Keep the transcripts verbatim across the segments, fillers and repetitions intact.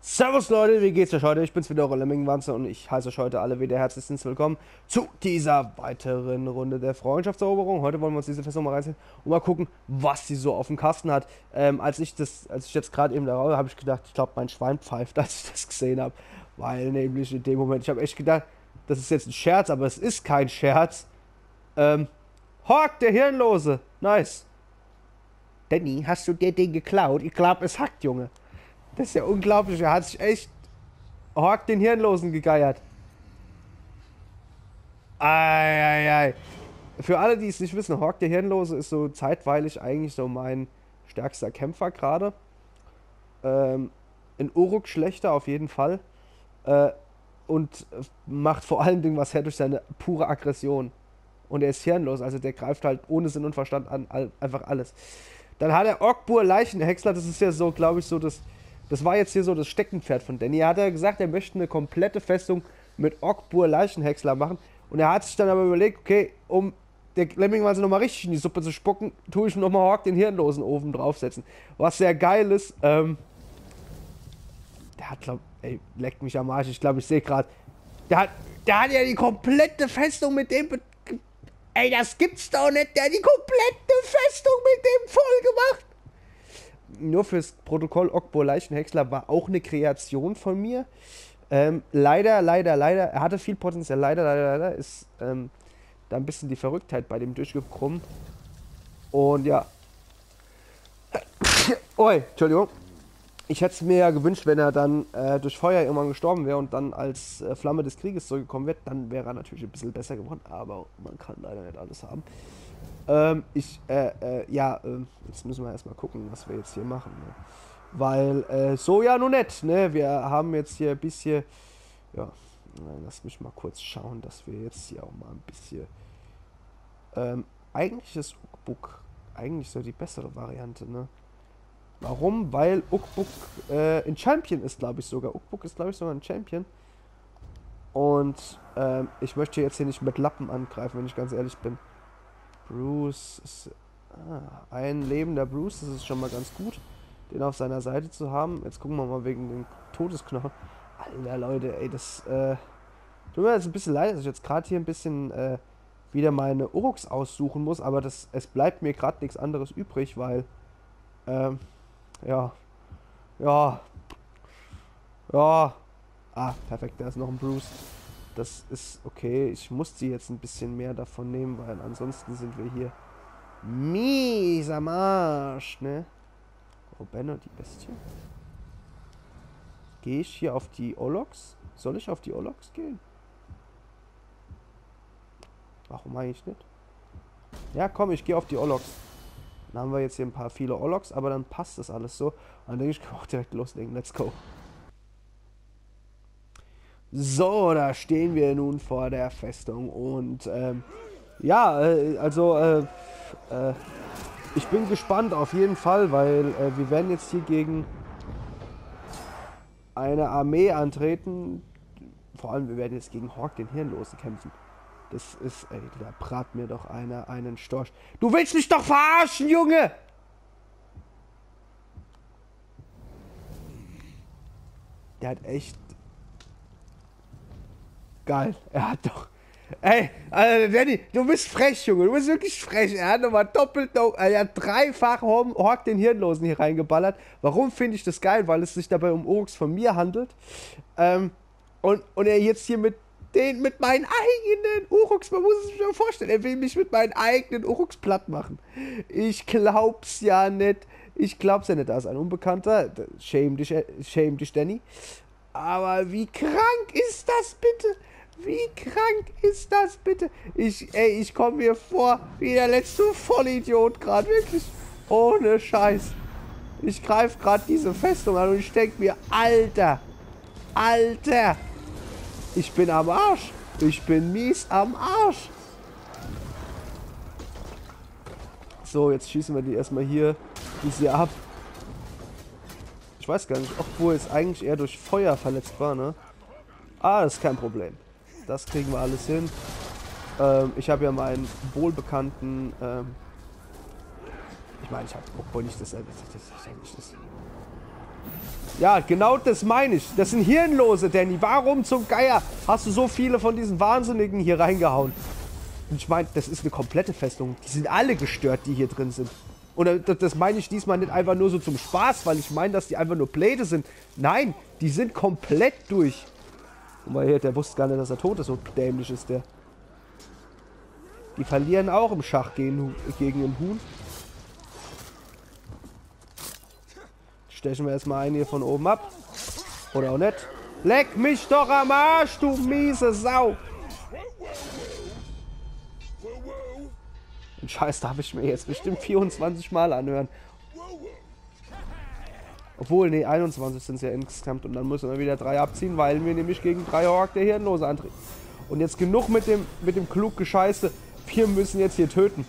Servus Leute, wie geht's euch heute? Ich bin's wieder, eure Lemmingwanze, und ich heiße euch heute alle wieder herzlichst willkommen zu dieser weiteren Runde der Freundschaftseroberung. Heute wollen wir uns diese Festung mal reinziehen und mal gucken, was sie so auf dem Kasten hat. Ähm, als ich das, als ich jetzt gerade eben da raus, habe ich gedacht, ich glaube, mein Schwein pfeift, als ich das gesehen habe. Weil nämlich in dem Moment, ich habe echt gedacht, das ist jetzt ein Scherz, aber es ist kein Scherz. Ähm, Hawk, der Hirnlose. Nice. Danny, hast du dir den geklaut? Ich glaube, es hackt, Junge. Das ist ja unglaublich. Er hat sich echt Hawk den Hirnlosen gegeiert. Eieiei. Für alle, die es nicht wissen, Hawk der Hirnlose ist so zeitweilig eigentlich so mein stärkster Kämpfer gerade. Ähm, in Uruk schlechter auf jeden Fall. Äh, und macht vor allen Dingen was her durch seine pure Aggression. Und er ist hirnlos, also der greift halt ohne Sinn und Verstand an all, einfach alles. Dann hat er Ogbur Leichenhäcksler, das ist ja so, glaube ich, so das... Das war jetzt hier so das Steckenpferd von Danny. Er hat ja gesagt, er möchte eine komplette Festung mit Ogbur Leichenhäcksler machen. Und er hat sich dann aber überlegt, okay, um der Lemmingwanze nochmal richtig in die Suppe zu spucken, tue ich nochmal Hawk den Hirnlosen Ofen draufsetzen. Was sehr geil ist. Ähm, der hat, glaub, ey, leckt mich am Arsch. Ich glaube, ich sehe gerade. Der hat, der hat ja die komplette Festung mit dem... Ey, das gibt's doch nicht. Der hat die komplette Festung mit dem voll gemacht. Nur fürs Protokoll, Ogbur Leichenhäcksler war auch eine Kreation von mir. Ähm, leider, leider, leider, er hatte viel Potenzial, leider, leider, leider, ist ähm, da ein bisschen die Verrücktheit bei dem durchgekommen. Und ja. Oi, Entschuldigung. Ich hätte es mir ja gewünscht, wenn er dann äh, durch Feuer irgendwann gestorben wäre und dann als äh, Flamme des Krieges zurückgekommen wird, dann wäre er natürlich ein bisschen besser geworden, aber man kann leider nicht alles haben. Ähm, ich, äh, äh, ja, äh, jetzt müssen wir erstmal gucken, was wir jetzt hier machen, ne? Weil, äh, so ja nun nicht, ne, wir haben jetzt hier ein bisschen, ja, lass mich mal kurz schauen, dass wir jetzt hier auch mal ein bisschen, ähm, eigentlich ist Ukbuk eigentlich so die bessere Variante, ne. Warum? Weil Ukbuk, äh, ein Champion ist, glaube ich sogar, Ukbuk ist, glaube ich, sogar ein Champion. Und, ähm, ich möchte jetzt hier nicht mit Lappen angreifen, wenn ich ganz ehrlich bin. Bruce ist ah, ein lebender Bruce, das ist schon mal ganz gut, den auf seiner Seite zu haben. Jetzt gucken wir mal wegen den Todesknochen. Alter Leute, ey, das äh, tut mir jetzt ein bisschen leid, dass ich jetzt gerade hier ein bisschen äh, wieder meine Uruks aussuchen muss, aber das, es bleibt mir gerade nichts anderes übrig, weil ähm, ja, ja, ja, ah, perfekt, da ist noch ein Bruce. Das ist okay. Ich muss sie jetzt ein bisschen mehr davon nehmen, weil ansonsten sind wir hier mies am Arsch, ne? Oh, Benno, die Bestie. Gehe ich hier auf die Oloks? Soll ich auf die Oloks gehen? Warum eigentlich nicht? Ja, komm, ich gehe auf die Oloks. Dann haben wir jetzt hier ein paar viele Oloks, aber dann passt das alles so. Und dann denke ich, ich kann auch direkt loslegen. Let's go. So, da stehen wir nun vor der Festung und ähm, ja, äh, also äh, äh, ich bin gespannt auf jeden Fall, weil äh, wir werden jetzt hier gegen eine Armee antreten. Vor allem, wir werden jetzt gegen Hawk den Hirnlosen kämpfen. Das ist, ey, da brat mir doch einer einen Storch. Du willst mich doch verarschen, Junge! Der hat echt... Geil, er hat doch... Ey, also Danny, du bist frech, Junge, du bist wirklich frech. Er hat nochmal doppelt, er hat dreifach Hawk den Hirnlosen hier reingeballert. Warum finde ich das geil? Weil es sich dabei um Uruks von mir handelt. Ähm, und, und er jetzt hier mit den, mit meinen eigenen Uruks, man muss es sich mal vorstellen, er will mich mit meinen eigenen Uruks platt machen. Ich glaub's ja nicht. Ich glaub's ja nicht, da ist ein Unbekannter. Shame dich, shame dich, Danny. Aber wie krank ist das bitte? Wie krank ist das bitte? Ich, ey, ich komme mir vor wie der letzte Vollidiot gerade. Wirklich. Ohne Scheiß. Ich greife gerade diese Festung an und ich denke mir, Alter. Alter. Ich bin am Arsch. Ich bin mies am Arsch. So, jetzt schießen wir die erstmal hier. Diese ab. Ich weiß gar nicht, obwohl es eigentlich eher durch Feuer verletzt war, ne? Ah, das ist kein Problem. Das kriegen wir alles hin. Ähm, ich habe ja meinen wohlbekannten, ähm, ich meine, ich habe obwohl nicht das, das, das, das, das, Ja, genau das meine ich. Das sind Hirnlose, Danny. Warum zum Geier hast du so viele von diesen Wahnsinnigen hier reingehauen? Und ich meine, das ist eine komplette Festung. Die sind alle gestört, die hier drin sind. Und das, das meine ich diesmal nicht einfach nur so zum Spaß, weil ich meine, dass die einfach nur Pläte sind. Nein, die sind komplett durch. Guck mal hier, der wusste gar nicht, dass er tot ist. So dämlich ist der. Die verlieren auch im Schach gegen, gegen den Huhn. Stechen wir erstmal einen hier von oben ab. Oder auch nicht. Leck mich doch am Arsch, du miese Sau. Den Scheiß darf ich mir jetzt bestimmt vierundzwanzig Mal anhören. Obwohl, nee, einundzwanzig sind es ja insgesamt. Und dann müssen wir wieder drei abziehen, weil wir nämlich gegen drei Ork der Hirnlose antreten. Und jetzt genug mit dem, mit dem klug Gescheiße. Wir müssen jetzt hier töten.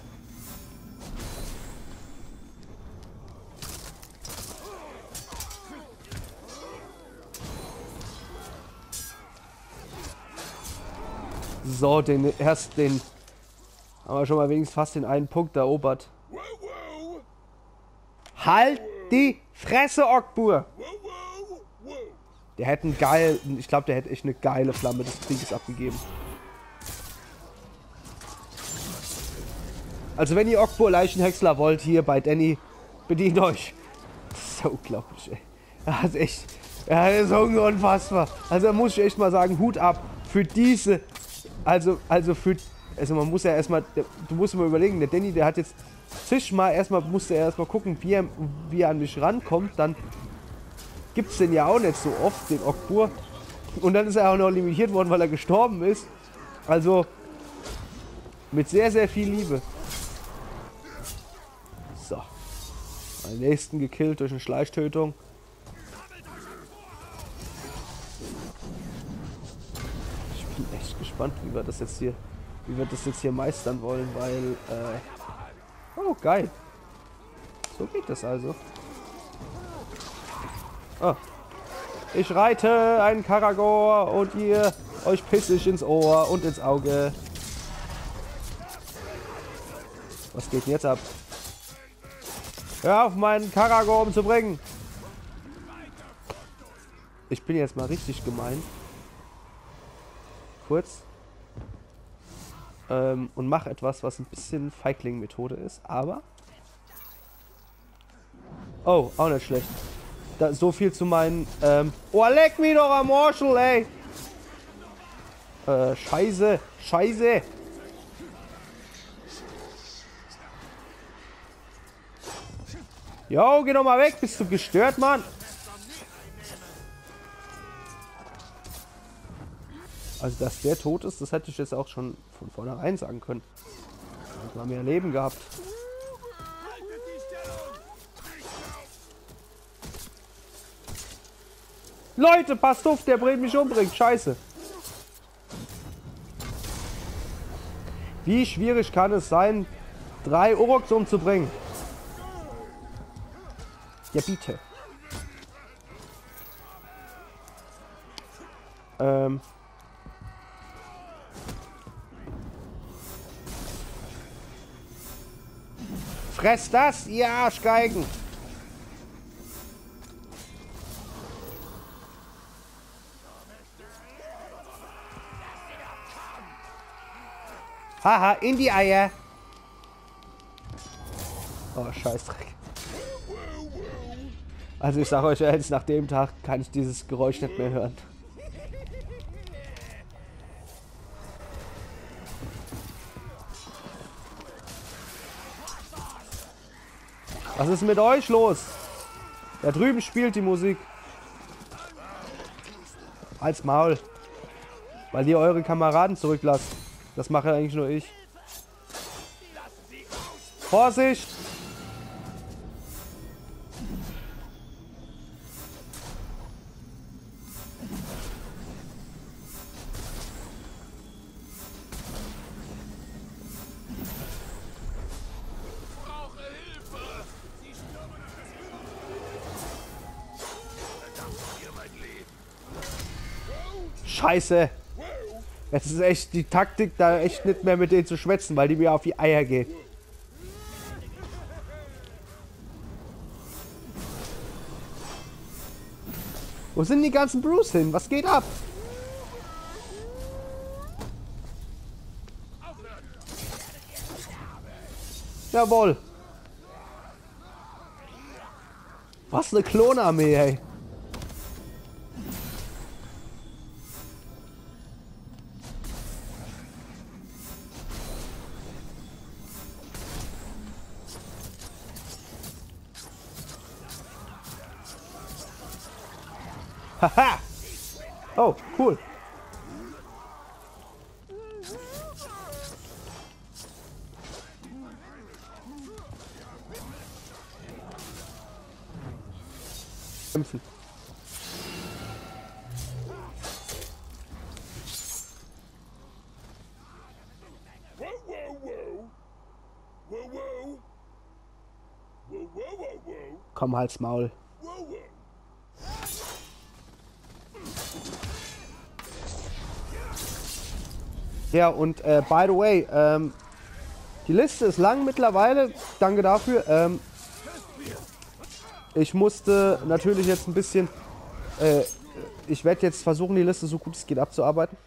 So, den erst den haben wir schon mal wenigstens fast den einen Punkt erobert. Halt die Fresse, Ogbur! Der hätte einen geil, ich glaube, der hätte echt eine geile Flamme des Krieges abgegeben. Also wenn ihr Ogbur Leichenhäcksler wollt, hier bei Danny, bedient euch. Das ist so unglaublich, ey. Das ist echt, ja, das ist unfassbar. Also da muss ich echt mal sagen, Hut ab für diese, also, also für, also man muss ja erstmal, du musst mal überlegen, der Danny, der hat jetzt zigmal, erstmal musste er erstmal gucken, wie er, wie er an mich rankommt, dann gibt es den ja auch nicht so oft, den Ogbur. Und dann ist er auch noch limitiert worden, weil er gestorben ist. Also mit sehr, sehr viel Liebe. So. Den nächsten gekillt durch eine Schleichtötung. Ich bin echt gespannt, wie wir das jetzt hier, wie wir das jetzt hier meistern wollen, weil, äh, oh, geil. So geht das also. Oh. Ich reite einen Karagor und ihr euch pissig ins Ohr und ins Auge. Was geht denn jetzt ab? Hör auf, meinen Karagor umzubringen! Ich bin jetzt mal richtig gemein. Kurz. Ähm, und mache etwas, was ein bisschen Feigling-Methode ist, aber... Oh, auch nicht schlecht. Da, so viel zu meinen... Ähm, oh, leck mich doch am Morschel, ey! Äh, scheiße, scheiße! Jo, geh doch mal weg, bist du gestört, Mann? Also, dass der tot ist, das hätte ich jetzt auch schon von vornherein sagen können. Da haben wir mehr Leben gehabt. Leute, passt auf, der bringt mich umbringt. Scheiße. Wie schwierig kann es sein, drei Uruks umzubringen? Ja, bitte. Ähm. Fress das, ihr Arschgeigen! Haha, in die Eier! Oh, Scheißdreck. Also ich sage euch jetzt, nach dem Tag kann ich dieses Geräusch nicht mehr hören. Was ist mit euch los? Da drüben spielt die Musik. Als Maul. Weil ihr eure Kameraden zurücklasst. Das mache eigentlich nur ich. Vorsicht! Scheiße. Jetzt ist echt die Taktik, da echt nicht mehr mit denen zu schwätzen, weil die mir auf die Eier geht. Wo sind die ganzen Bruce hin? Was geht ab? Jawohl. Was eine Klonarmee, ey. Haha! Oh, cool. Kämpfen. Komm, halt's Maul. Ja, und äh, by the way, ähm, die Liste ist lang mittlerweile. Danke dafür. Ähm, ich musste natürlich jetzt ein bisschen... Äh, ich werde jetzt versuchen, die Liste so gut es geht abzuarbeiten.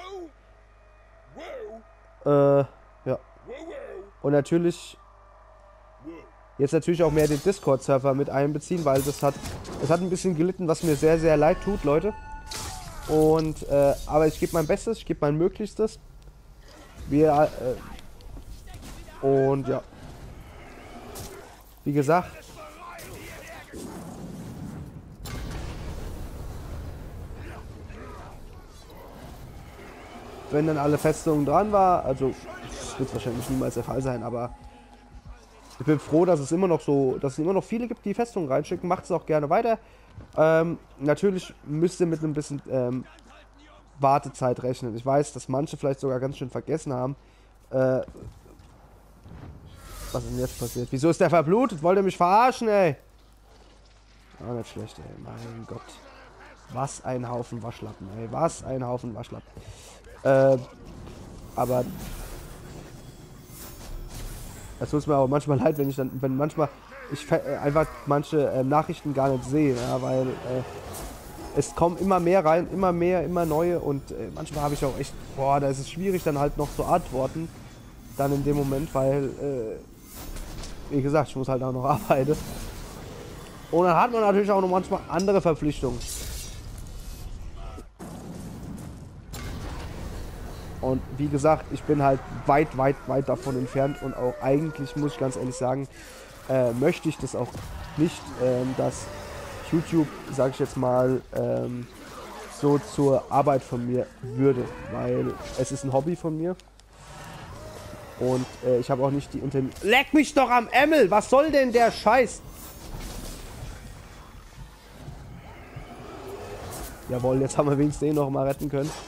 Äh, ja. Und natürlich... Jetzt natürlich auch mehr den Discord-Server mit einbeziehen, weil das hat, das hat ein bisschen gelitten, was mir sehr, sehr leid tut, Leute. Und, äh, aber ich gebe mein Bestes, ich gebe mein Möglichstes. Wir, äh, und ja. Wie gesagt. Wenn dann alle Festungen dran war, also, das wird wahrscheinlich niemals der Fall sein, aber ich bin froh, dass es immer noch so, dass es immer noch viele gibt, die Festungen reinschicken. Macht es auch gerne weiter. Ähm, natürlich müsst ihr mit ein bisschen ähm, Wartezeit rechnen. Ich weiß, dass manche vielleicht sogar ganz schön vergessen haben. Äh, was ist denn jetzt passiert? Wieso ist der verblutet? Wollt ihr mich verarschen, ey? Ah, nicht schlecht, ey. Mein Gott. Was ein Haufen Waschlappen, ey. Was ein Haufen Waschlappen. Äh, aber... Es tut mir auch manchmal leid, wenn ich dann, wenn manchmal ich äh, einfach manche äh, Nachrichten gar nicht sehe, ja, weil äh, es kommen immer mehr rein, immer mehr, immer neue und äh, manchmal habe ich auch echt, boah, da ist es schwierig dann halt noch zu antworten, dann in dem Moment, weil, äh, wie gesagt, ich muss halt auch noch arbeiten. Und dann hat man natürlich auch noch manchmal andere Verpflichtungen. Und wie gesagt, ich bin halt weit, weit, weit davon entfernt und auch eigentlich, muss ich ganz ehrlich sagen, äh, möchte ich das auch nicht, ähm, dass YouTube, sage ich jetzt mal, ähm, so zur Arbeit von mir würde, weil es ist ein Hobby von mir und äh, ich habe auch nicht die Intention... Leck mich doch am Emmel! Was soll denn der Scheiß? Jawohl, jetzt haben wir wenigstens den noch mal retten können.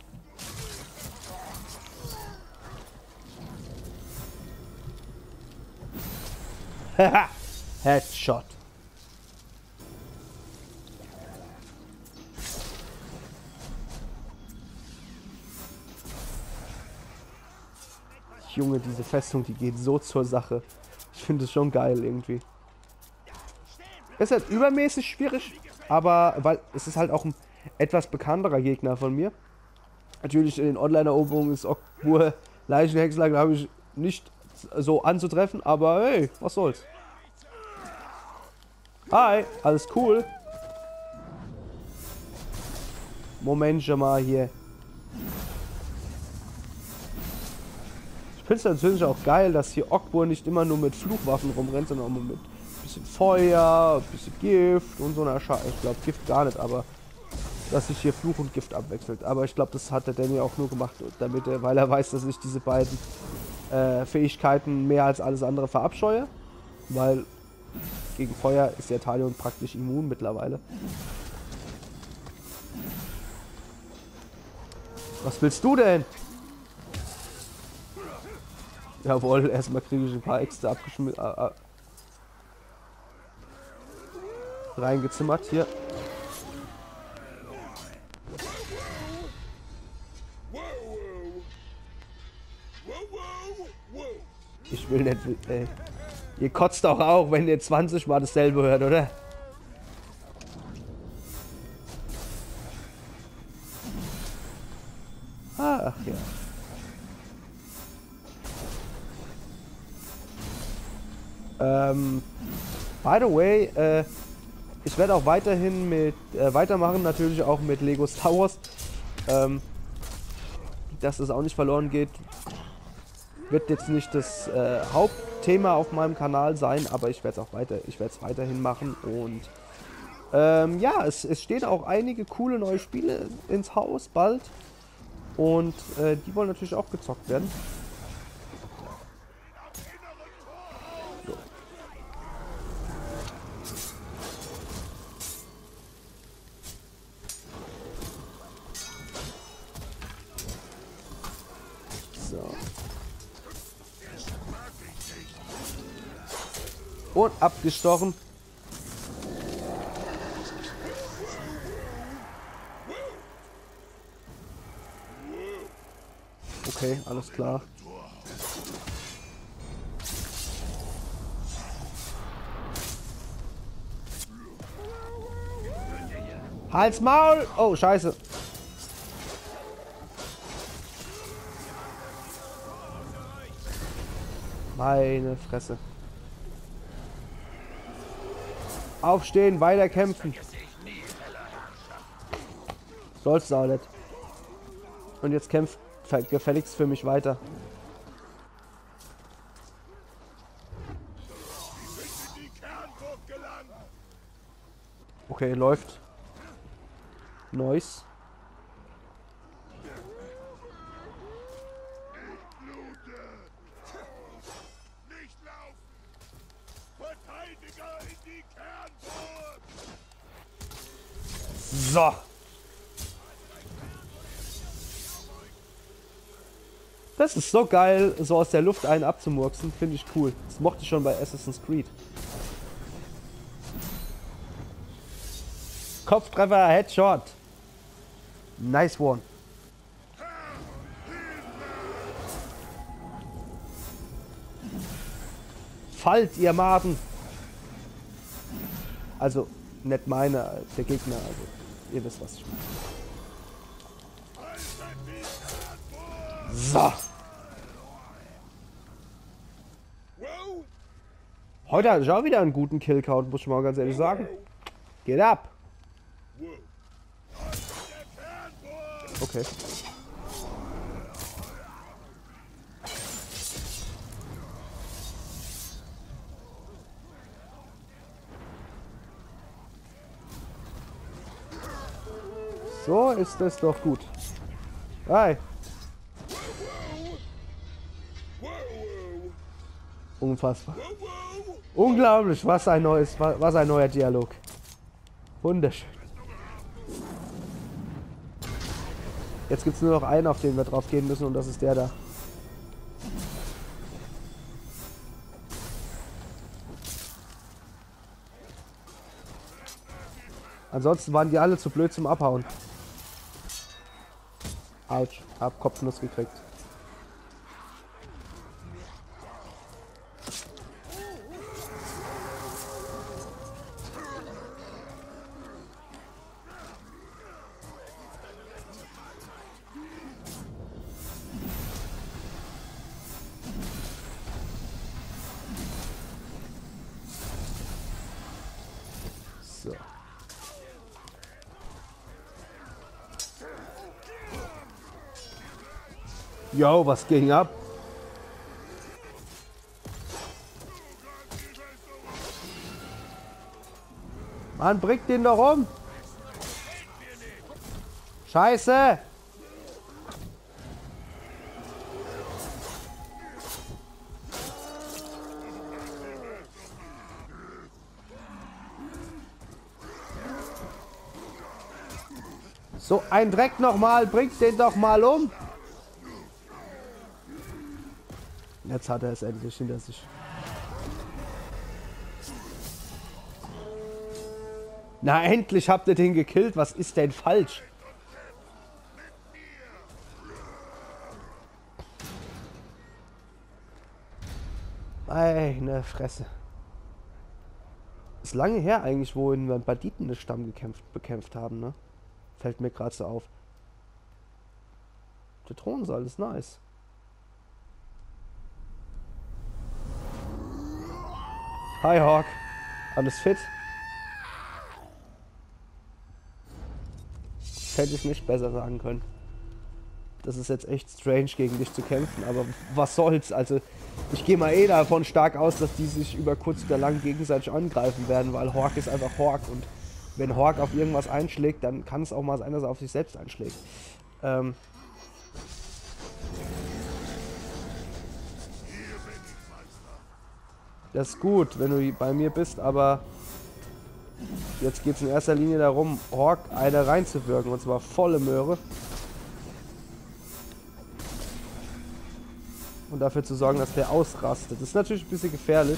Haha, Headshot. Junge, diese Festung, die geht so zur Sache. Ich finde es schon geil irgendwie. Ist halt übermäßig schwierig, aber weil es ist halt auch ein etwas bekannterer Gegner von mir. Natürlich in den Online-Eroberungen ist Ogbur Leichenhäcksler, glaube ich, nicht so anzutreffen, aber hey, was soll's. Hi, alles cool. Moment schon mal hier. Ich finde es natürlich auch geil, dass hier Ogbur nicht immer nur mit Fluchwaffen rumrennt, sondern auch mit ein bisschen Feuer, ein bisschen Gift und so einer Scheiße. Ich glaube Gift gar nicht, aber dass sich hier Fluch und Gift abwechselt. Aber ich glaube, das hat der Danny auch nur gemacht, damit er, weil er weiß, dass ich diese beiden äh, Fähigkeiten mehr als alles andere verabscheue. Weil gegen Feuer ist der Talion praktisch immun mittlerweile. Was willst du denn? Jawohl, erstmal kriege ich ein paar extra abgeschmissen. Äh, äh, reingezimmert hier. Ich will nicht, ey. Ihr kotzt doch auch, wenn ihr zwanzig Mal dasselbe hört, oder? Ach ja. Ähm, by the way, äh, ich werde auch weiterhin mit, äh, weitermachen, natürlich auch mit Lego Star Wars. Ähm, dass es auch nicht verloren geht, wird jetzt nicht das äh, Hauptthema auf meinem Kanal sein, aber ich werde es auch weiter, ich werde es weiterhin machen und ähm, ja, es, es stehen auch einige coole neue Spiele ins Haus bald und äh, die wollen natürlich auch gezockt werden. So. Und abgestochen. Okay, alles klar. Hals, Maul! Oh, scheiße. Meine Fresse. Aufstehen, weiter kämpfen. Sollst du auch nicht. Und jetzt kämpft gefälligst für mich weiter. Okay, läuft. Nice. So. Das ist so geil, so aus der Luft einen abzumurksen. Finde ich cool. Das mochte ich schon bei Assassin's Creed. Kopftreffer, Headshot. Nice one. Fallt, ihr Maden. Also, nicht meine, der Gegner. Also, ihr wisst, was ich meine. So. Heute hatte ich auch wieder einen guten Killcount, muss ich mal ganz ehrlich sagen. Geht ab. Okay. So ist es doch gut. Hi. Unfassbar. Unglaublich, was ein neues, was ein neuer Dialog. Wunderschön. Jetzt gibt es nur noch einen, auf den wir drauf gehen müssen, und das ist der da. Ansonsten waren die alle zu blöd zum Abhauen. Autsch, hab Kopfnuss gekriegt. So. Yo, was ging ab? Mann, bringt den doch um. Scheiße. So ein Dreck nochmal, bringt den doch mal um. Jetzt hat er es endlich hinter sich. Na, endlich habt ihr den gekillt. Was ist denn falsch? Meine Fresse. Ist lange her eigentlich, wo wir Banditen den Stamm gekämpft, bekämpft haben, ne? Fällt mir gerade so auf. Der Thronsaal ist nice. Hi Hawk. Alles fit? Das hätte ich nicht besser sagen können. Das ist jetzt echt strange, gegen dich zu kämpfen, aber was soll's? Also, ich gehe mal eh davon stark aus, dass die sich über kurz oder lang gegenseitig angreifen werden, weil Hawk ist einfach Hawk und wenn Hawk auf irgendwas einschlägt, dann kann es auch mal sein, dass er auf sich selbst einschlägt. Ähm das ist gut, wenn du bei mir bist, aber jetzt geht es in erster Linie darum, Hawk eine reinzuwirken, und zwar volle Möhre. Und dafür zu sorgen, dass der ausrastet. Das ist natürlich ein bisschen gefährlich.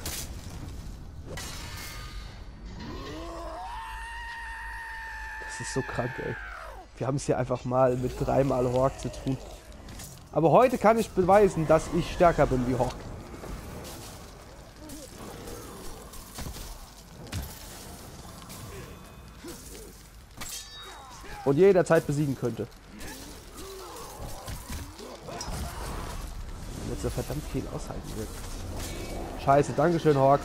Das ist so krank, ey. Wir haben es hier einfach mal mit dreimal Hawk zu tun. Aber heute kann ich beweisen, dass ich stärker bin wie Hawk. Und jederzeit besiegen könnte. Jetzt so verdammt viel aushalten wird. Scheiße, dankeschön, Hawk.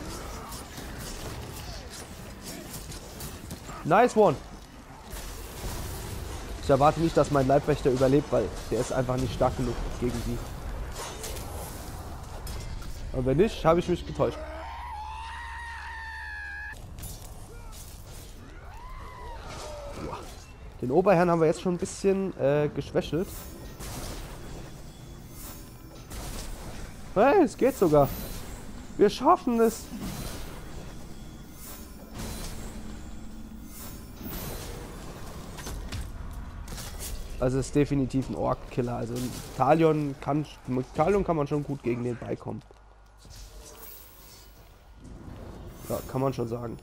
Nice one. Ich erwarte nicht, dass mein Leibwächter überlebt, weil der ist einfach nicht stark genug gegen die. Und wenn nicht, habe ich mich getäuscht. Den Oberherrn haben wir jetzt schon ein bisschen äh, geschwächelt. Hey, es geht sogar. Wir schaffen es. Also es ist definitiv ein Ork-Killer. Also Talion kann, mit Talion kann man schon gut gegen den beikommen. Ja, kann man schon sagen.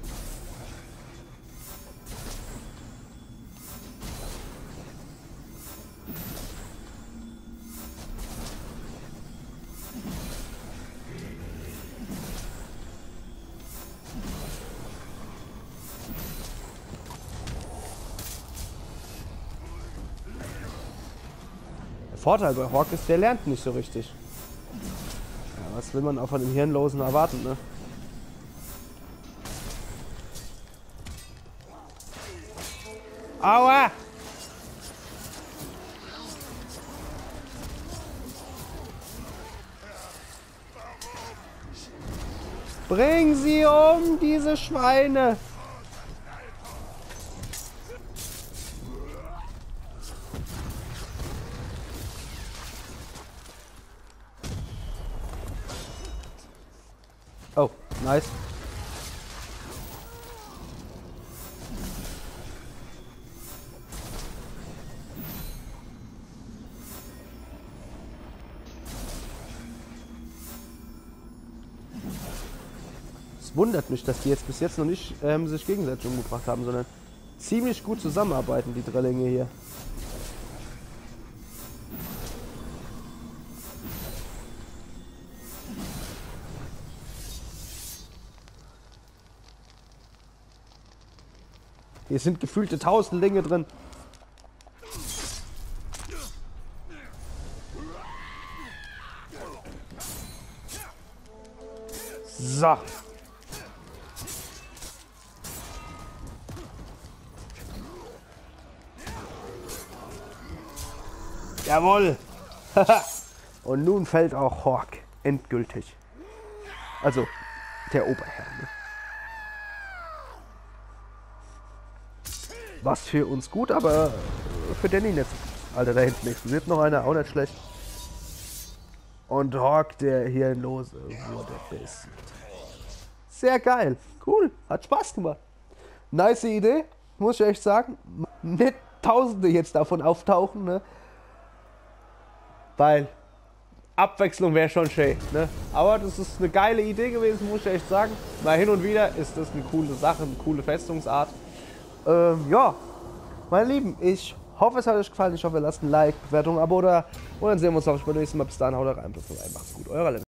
Vorteil bei Hawk ist, der lernt nicht so richtig. Ja, was will man auch von dem Hirnlosen erwarten, ne? Aua! Bring sie um, diese Schweine! Oh, nice. Es wundert mich, dass die jetzt bis jetzt noch nicht ähm, sich gegenseitig umgebracht haben, sondern ziemlich gut zusammenarbeiten, die Drillinge hier. Hier sind gefühlte Tausendlinge drin. So. Jawohl. Und nun fällt auch Hawk endgültig. Also der Oberherr. Ne? Was für uns gut, aber für Danny nicht. Alter, da hinten explodiert noch einer, auch nicht schlecht. Und Hawk, der Hirnlose, wurde besiegt. Sehr geil. Cool. Hat Spaß gemacht. Nice Idee, muss ich echt sagen. Nicht Tausende jetzt davon auftauchen, ne? Weil Abwechslung wäre schon schön, ne? Aber das ist eine geile Idee gewesen, muss ich echt sagen. Mal hin und wieder ist das eine coole Sache, eine coole Festungsart. Ähm, ja, meine Lieben, ich hoffe, es hat euch gefallen. Ich hoffe, ihr lasst ein Like, Bewertung, Abo da. Und dann sehen wir uns auch beim nächsten Mal. Bis dahin, haut rein, bleibt dabei, macht's gut. Euer Lennon.